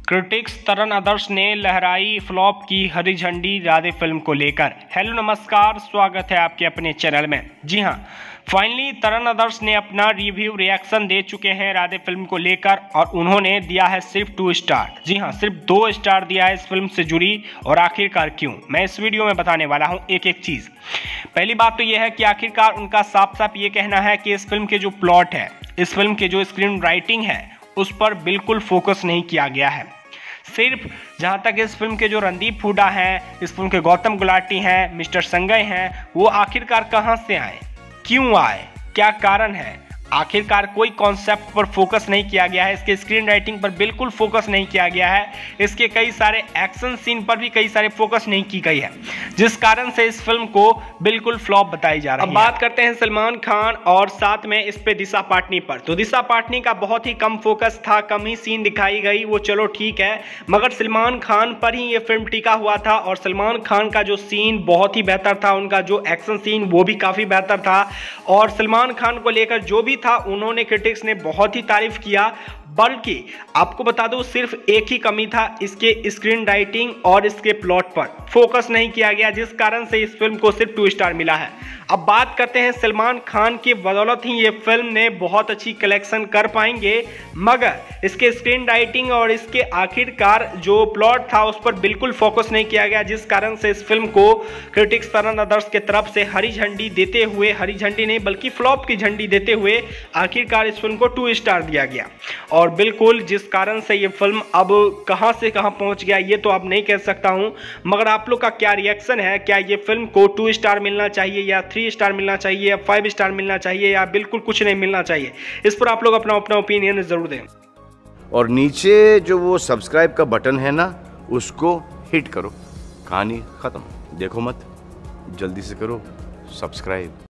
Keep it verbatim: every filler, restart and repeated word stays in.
Critics तरन आदर्श ने लहराई flop की हरी झंडी राधे फिल्म को लेकर। हेलो नमस्कार, स्वागत है आपके अपने चैनल में। जी हां, फाइनली तरन आदर्श ने अपना रिव्यू रिएक्शन दे चुके हैं राधे फिल्म को लेकर और उन्होंने दिया है सिर्फ टू स्टार। जी हां, सिर्फ दो स्टार दिया है इस फिल्म से जुड़ी। और आखिरकार क्यों, मैं इस वीडियो में बताने वाला हूं एक एक चीज। पहली बात तो यह है कि आखिरकार उनका साफ साफ ये कहना है कि इस फिल्म के जो प्लॉट है, इस फिल्म के जो स्क्रीन राइटिंग है, उस पर बिल्कुल फोकस नहीं किया गया है। सिर्फ जहां तक इस फिल्म के जो रणदीप हुड्डा हैं, इस फिल्म के गौतम गुलाटी हैं, मिस्टर संजय हैं, वो आखिरकार कहां से आए, क्यों आए, क्या कारण है, आखिरकार कोई कॉन्सेप्ट पर फोकस नहीं किया गया है। इसके स्क्रीन राइटिंग पर बिल्कुल फोकस नहीं किया गया है। इसके कई सारे एक्शन सीन पर भी कई सारे फोकस नहीं की गई है, जिस कारण से इस फिल्म को बिल्कुल फ्लॉप बताई जा रही है। अब बात करते हैं सलमान खान और साथ में इस पे दिशा पाटनी पर। तो दिशा पाटनी का बहुत ही कम फोकस था, कम ही सीन दिखाई गई, वो चलो ठीक है, मगर सलमान खान पर ही ये फिल्म टिका हुआ था। और सलमान खान का जो सीन बहुत ही बेहतर था, उनका जो एक्शन सीन वो भी काफी बेहतर था। और सलमान खान को लेकर जो भी था, उन्होंने क्रिटिक्स ने बहुत ही तारीफ किया। बल्कि आपको बता दूं, सिर्फ एक ही कमी था, इसके स्क्रीन राइटिंग और इसके प्लॉट पर फोकस नहीं किया गया, जिस कारण से इस फिल्म को सिर्फ टू स्टार मिला है। अब बात करते हैं सलमान खान की बदौलत ही ये फिल्म ने बहुत अच्छी कलेक्शन कर पाएंगे, मगर इसके स्क्रीन राइटिंग और इसके आखिरकार जो प्लॉट था उस पर बिल्कुल फोकस नहीं किया गया, जिस कारण से इस फिल्म को क्रिटिक्स तरन आदर्श के तरफ से हरी झंडी देते हुए, हरी झंडी नहीं बल्कि फ्लॉप की झंडी देते हुए आखिरकार इस फिल्म को टू स्टार दिया गया। और बिल्कुल जिस कारण से ये फिल्म अब कहां से कहां पहुंच गया ये तो अब नहीं कह सकता हूं, मगर आप लोग का क्या रिएक्शन है? क्या ये फिल्म को टू स्टार मिलना चाहिए या थ्री स्टार मिलना चाहिए या फाइव स्टार मिलना चाहिए या बिल्कुल कुछ नहीं मिलना चाहिए? इस पर आप लोग अपना अपना ओपिनियन जरूर दें। और नीचे जो वो सब्सक्राइब का बटन है ना, उसको हिट करो। कहानी खत्म। देखो मत, जल्दी से करो सब्सक्राइब।